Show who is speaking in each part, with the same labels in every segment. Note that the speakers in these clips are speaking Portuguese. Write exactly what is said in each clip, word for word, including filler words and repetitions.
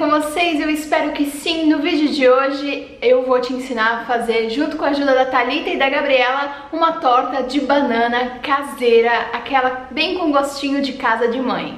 Speaker 1: com vocês? Eu espero que sim. No vídeo de hoje eu vou te ensinar a fazer, junto com a ajuda da Thalita e da Gabriela, uma torta de banana caseira, aquela bem com gostinho de casa de mãe.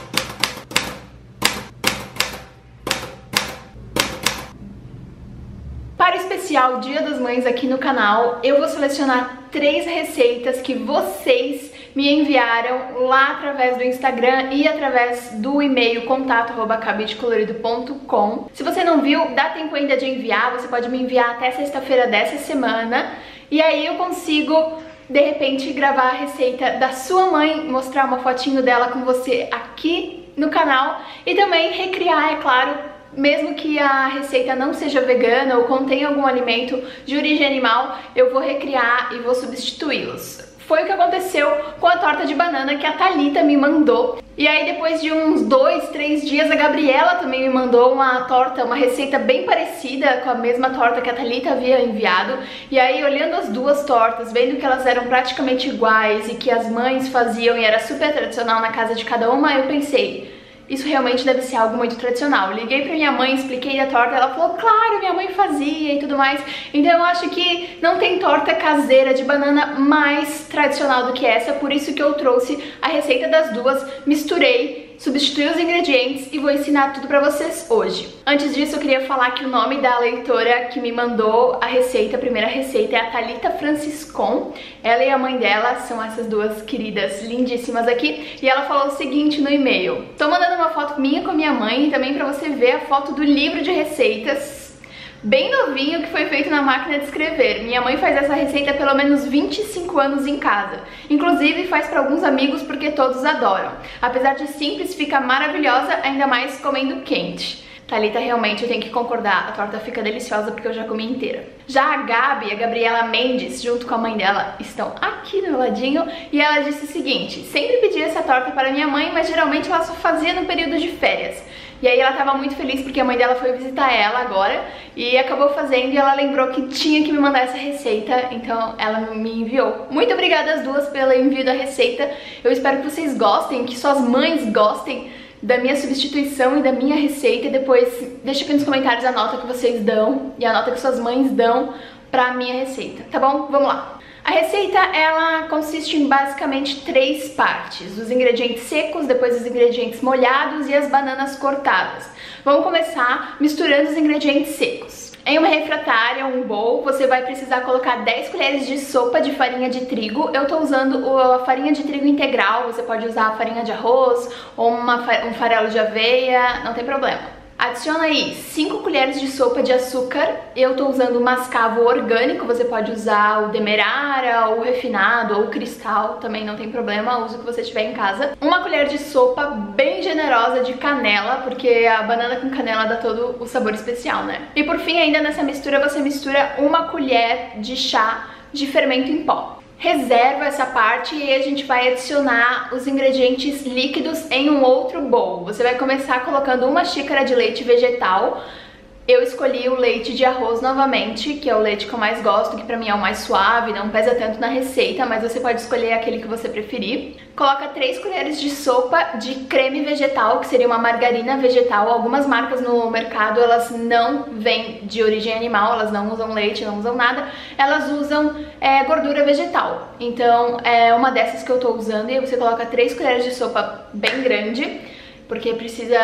Speaker 1: Para o especial Dia das Mães aqui no canal, eu vou selecionar três receitas que vocês me enviaram lá através do Instagram e através do e-mail contato arroba cabide colorido ponto com. Se você não viu, dá tempo ainda de enviar, você pode me enviar até sexta-feira dessa semana e aí eu consigo, de repente, gravar a receita da sua mãe, mostrar uma fotinho dela com você aqui no canal e também recriar, é claro, mesmo que a receita não seja vegana ou contenha algum alimento de origem animal, eu vou recriar e vou substituí-los. Foi o que aconteceu com a torta de banana que a Thalita me mandou. E aí depois de uns dois, três dias, a Gabriela também me mandou uma torta, uma receita bem parecida com a mesma torta que a Thalita havia enviado. E aí, olhando as duas tortas, vendo que elas eram praticamente iguais e que as mães faziam e era super tradicional na casa de cada uma, eu pensei, isso realmente deve ser algo muito tradicional. Liguei pra minha mãe, expliquei a torta, ela falou, claro, minha mãe fazia e tudo mais. Então eu acho que não tem torta caseira de banana mais tradicional do que essa, por isso que eu trouxe a receita das duas, misturei, substituí os ingredientes e vou ensinar tudo pra vocês hoje. Antes disso, eu queria falar que o nome da leitora que me mandou a receita, a primeira receita, é a Thalita Franciscon. Ela e a mãe dela são essas duas queridas lindíssimas aqui. E ela falou o seguinte no e-mail: tô mandando uma foto minha com a minha mãe e também pra você ver a foto do livro de receitas bem novinho que foi feito na máquina de escrever. Minha mãe faz essa receita há pelo menos vinte e cinco anos em casa. Inclusive faz para alguns amigos porque todos adoram. Apesar de simples, fica maravilhosa, ainda mais comendo quente. Thalita, realmente eu tenho que concordar, a torta fica deliciosa porque eu já comi inteira. Já a Gabi, a Gabriela Mendes, junto com a mãe dela, estão aqui do meu ladinho e ela disse o seguinte: sempre pedi essa torta para minha mãe, mas geralmente ela só fazia no período de férias. E aí ela tava muito feliz porque a mãe dela foi visitar ela agora e acabou fazendo e ela lembrou que tinha que me mandar essa receita, então ela me enviou. Muito obrigada às duas pelo envio da receita, eu espero que vocês gostem, que suas mães gostem da minha substituição e da minha receita. E depois deixa aqui nos comentários a nota que vocês dão e a nota que suas mães dão pra minha receita, tá bom? Vamos lá! A receita, ela consiste em basicamente três partes: os ingredientes secos, depois os ingredientes molhados e as bananas cortadas. Vamos começar misturando os ingredientes secos. Em uma refratária, um bowl, você vai precisar colocar dez colheres de sopa de farinha de trigo. Eu tô usando a farinha de trigo integral, você pode usar a farinha de arroz ou uma, um farelo de aveia, não tem problema. Adiciona aí cinco colheres de sopa de açúcar. Eu tô usando o mascavo orgânico, você pode usar o demerara, ou o refinado, ou o cristal, também não tem problema, use o que você tiver em casa. Uma colher de sopa bem generosa de canela, porque a banana com canela dá todo o sabor especial, né? E por fim, ainda nessa mistura, você mistura uma colher de chá de fermento em pó. Reserva essa parte e a gente vai adicionar os ingredientes líquidos em um outro bowl. Você vai começar colocando uma xícara de leite vegetal. Eu escolhi o leite de arroz novamente, que é o leite que eu mais gosto, que pra mim é o mais suave, não pesa tanto na receita, mas você pode escolher aquele que você preferir. Coloca três colheres de sopa de creme vegetal, que seria uma margarina vegetal. Algumas marcas no mercado, elas não vêm de origem animal, elas não usam leite, não usam nada, elas usam é, gordura vegetal. Então é uma dessas que eu tô usando e você coloca três colheres de sopa bem grande, porque precisa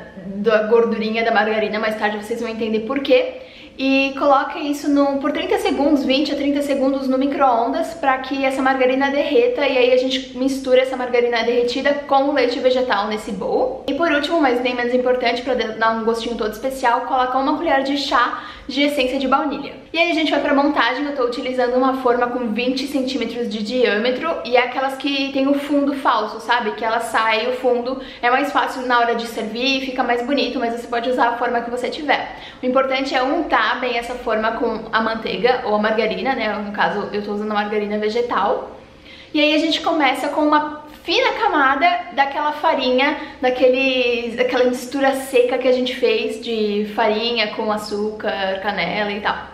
Speaker 1: da gordurinha da margarina, mais tarde vocês vão entender por quê. E coloca isso no, por trinta segundos, vinte a trinta segundos no micro-ondas para que essa margarina derreta e aí a gente mistura essa margarina derretida com o leite vegetal nesse bowl. E por último, mas nem menos importante, para dar um gostinho todo especial, coloca uma colher de chá de essência de baunilha. E aí a gente vai pra montagem. Eu tô utilizando uma forma com vinte centímetros de diâmetro e é aquelas que tem o fundo falso, sabe? Que ela sai, o fundo é mais fácil na hora de servir, fica mais bonito, mas você pode usar a forma que você tiver. O importante é untar bem essa forma com a manteiga ou a margarina, né? No caso, eu tô usando a margarina vegetal. E aí a gente começa com uma fina camada daquela farinha, daquele, daquela mistura seca que a gente fez de farinha com açúcar, canela e tal.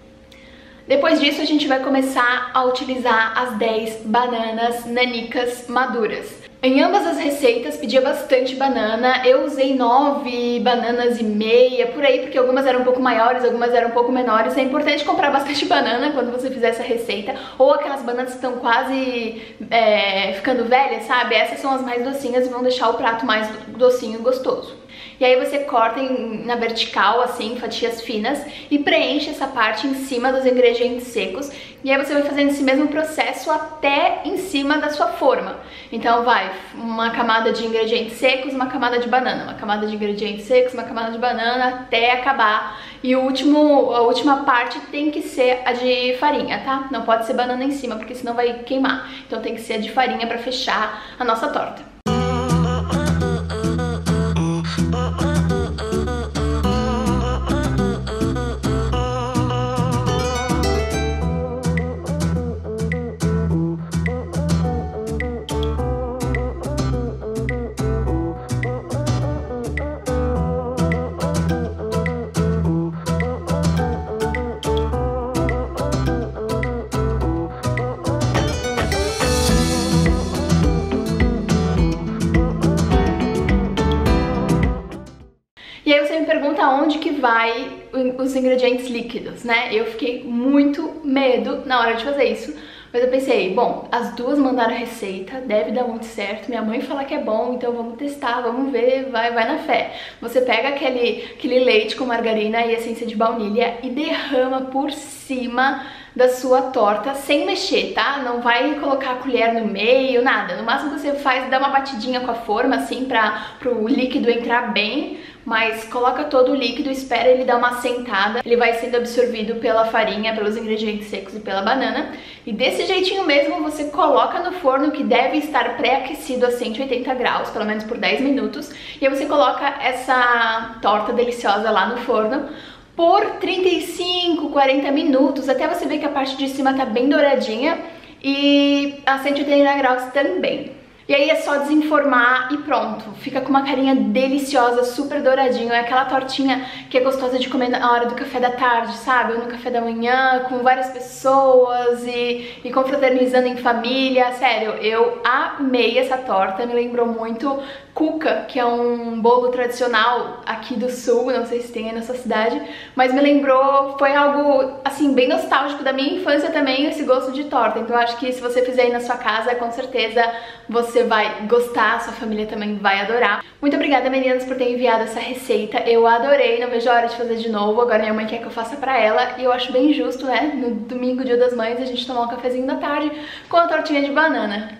Speaker 1: Depois disso a gente vai começar a utilizar as dez bananas nanicas maduras. Em ambas as receitas pedia bastante banana, eu usei nove bananas e meia, por aí, porque algumas eram um pouco maiores, algumas eram um pouco menores. É importante comprar bastante banana quando você fizer essa receita, ou aquelas bananas que estão quase é, ficando velhas, sabe? Essas são as mais docinhas e vão deixar o prato mais docinho e gostoso. E aí você corta em, na vertical, assim, fatias finas, e preenche essa parte em cima dos ingredientes secos. E aí você vai fazendo esse mesmo processo até em cima da sua forma. Então vai uma camada de ingredientes secos, uma camada de banana, uma camada de ingredientes secos, uma camada de banana, até acabar. E o último, a última parte tem que ser a de farinha, tá? Não pode ser banana em cima, porque senão vai queimar. Então tem que ser a de farinha pra fechar a nossa torta. E aí você me pergunta onde que vai os ingredientes líquidos, né? Eu fiquei muito medo na hora de fazer isso, mas eu pensei, bom, as duas mandaram a receita, deve dar muito certo, minha mãe fala que é bom, então vamos testar, vamos ver, vai, vai na fé. Você pega aquele, aquele leite com margarina e essência de baunilha e derrama por cima da sua torta sem mexer, tá? Não vai colocar a colher no meio, nada. No máximo você faz, dá uma batidinha com a forma, assim, para o líquido entrar bem, mas coloca todo o líquido, espera ele dar uma assentada, ele vai sendo absorvido pela farinha, pelos ingredientes secos e pela banana. E desse jeitinho mesmo você coloca no forno, que deve estar pré-aquecido a cento e oitenta graus, pelo menos por dez minutos. E aí você coloca essa torta deliciosa lá no forno por trinta e cinco, quarenta minutos, até você ver que a parte de cima tá bem douradinha, e a cento e oitenta graus também. E aí é só desenformar e pronto, fica com uma carinha deliciosa, super douradinho. É aquela tortinha que é gostosa de comer na hora do café da tarde, sabe? Ou no café da manhã, com várias pessoas e, e confraternizando em família. Sério, eu amei essa torta, me lembrou muito cuca, que é um bolo tradicional aqui do sul, não sei se tem aí na sua cidade, mas me lembrou, foi algo, assim, bem nostálgico da minha infância também, esse gosto de torta. Então eu acho que se você fizer aí na sua casa, com certeza você vai gostar, sua família também vai adorar. Muito obrigada, meninas, por ter enviado essa receita, eu adorei, não vejo a hora de fazer de novo. Agora minha mãe quer que eu faça pra ela, e eu acho bem justo, né, no domingo, dia das mães, a gente tomar um cafezinho da tarde com a tortinha de banana.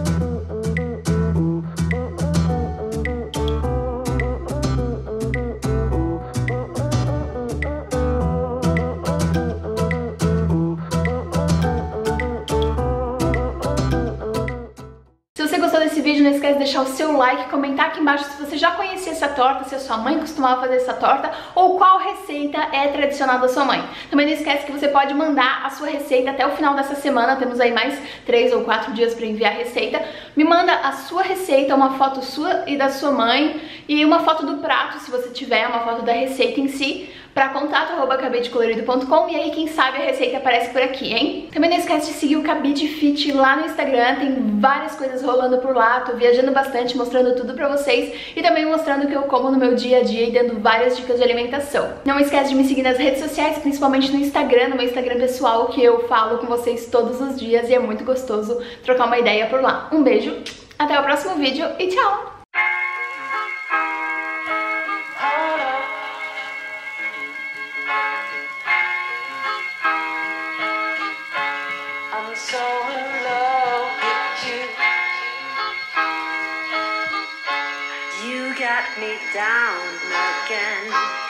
Speaker 1: Se você gostou desse vídeo, não esquece de deixar o seu like, comentar aqui embaixo se você já conhecia essa torta, se a sua mãe costumava fazer essa torta, ou qual receita é tradicional da sua mãe. Também não esquece que você pode mandar a sua receita até o final dessa semana, temos aí mais três ou quatro dias para enviar a receita. Me manda a sua receita, uma foto sua e da sua mãe, e uma foto do prato, se você tiver, uma foto da receita em si, para contato arroba cabide colorido ponto com, e aí quem sabe a receita aparece por aqui, hein? Também não esquece de seguir o Cabide Fit lá no Instagram, tem várias coisas rolando por lá, tô viajando bastante, mostrando tudo pra vocês e também mostrando o que eu como no meu dia a dia e dando várias dicas de alimentação. Não esquece de me seguir nas redes sociais, principalmente no Instagram, no meu Instagram pessoal, que eu falo com vocês todos os dias e é muito gostoso trocar uma ideia por lá. Um beijo, até o próximo vídeo e tchau!
Speaker 2: So in love with you. You got me down again.